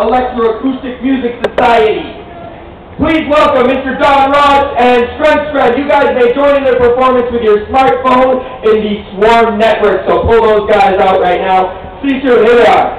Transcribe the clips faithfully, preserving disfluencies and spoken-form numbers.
Electroacoustic Music Society. Please welcome Mister Don Ross and SkruntSkrunt. You guys may join in their performance with your smartphone in the Swarm network. So pull those guys out right now. See you soon. Here they are.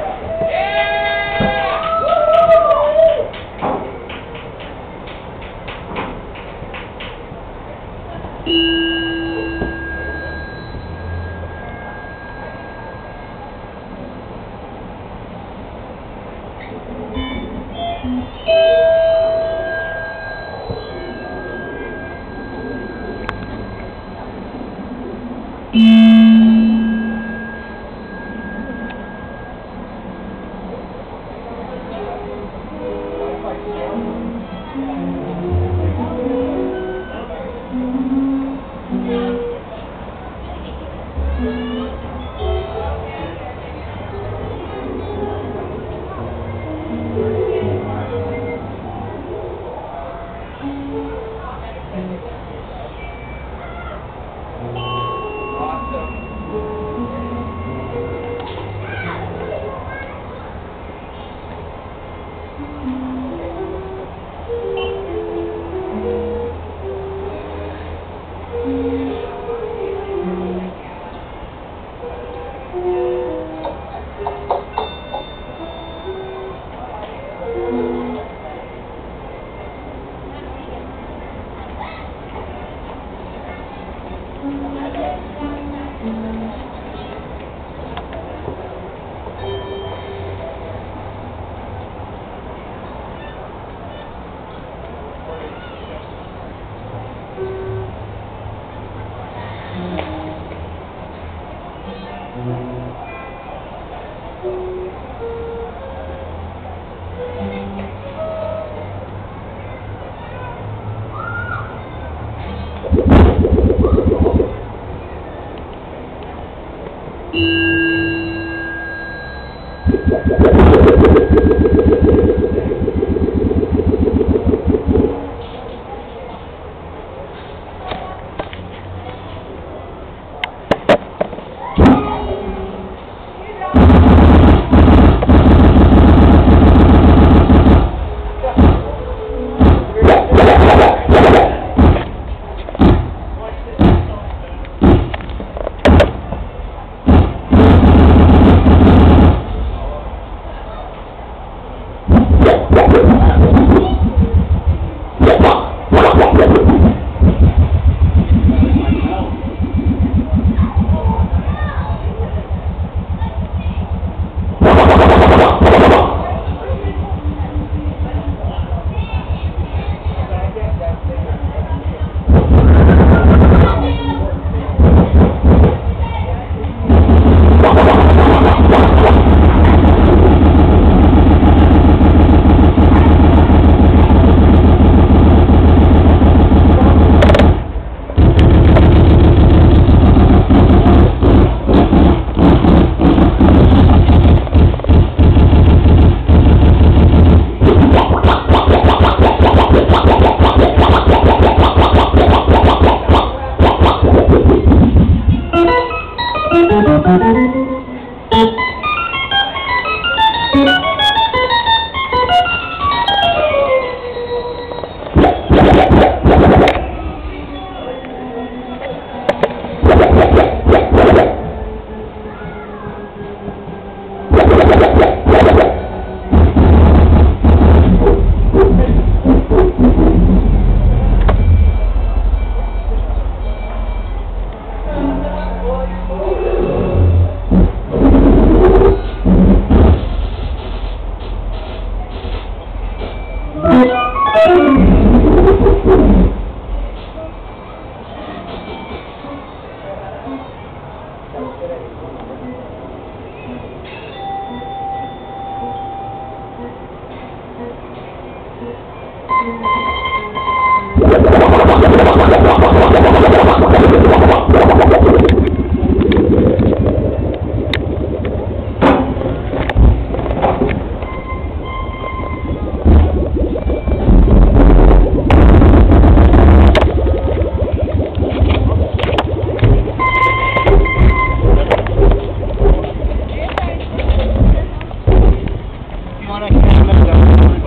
want to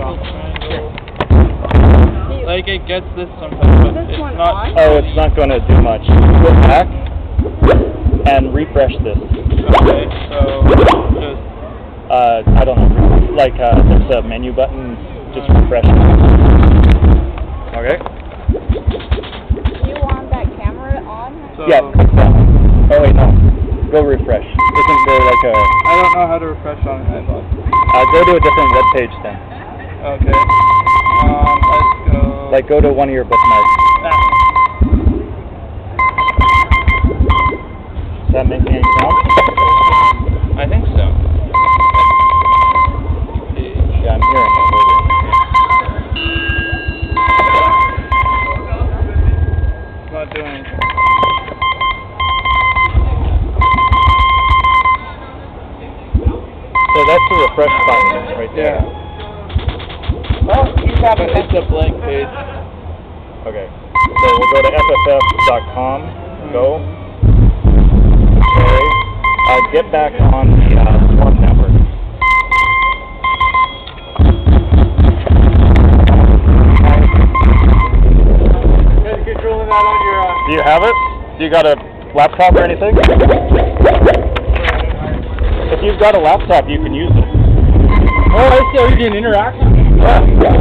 little triangle. Like it gets this sometimes, but it's not. Oh, it's not going to do much. Go back and refresh this. Okay, so just. Uh, I don't know. Like uh, there's a menu button. Just refresh it. Okay. Do you want that camera on? So Yeah. Oh wait, no. Go refresh. Isn't there like a? I don't know how to refresh on an iPod. Uh, go to a different web page then. Okay. Um, let's go. Like go to one of your bookmarks. Ah. Does that make any sound? I think so. Yeah, I'm hearing it. It's not doing anything. So that's the refresh button right there. Yeah. Oh, he's got it. It's a blank page. Okay. So we'll go to F F F dot com. Go. Okay. Uh, get back on the uh, Swarm network. Controlling that on your. Uh... Do you have it? Do you got a laptop or anything? If you've got a laptop, you can use it. Oh, I see how you can interact. Yeah.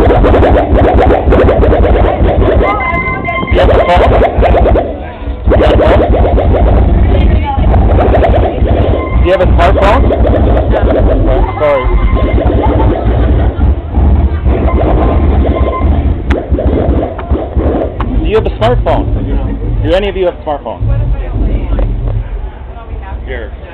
You have a phone? You got a phone? Do you have a smartphone? Oh, sorry. Do you have a smartphone? Do any of you have a smartphone? Here.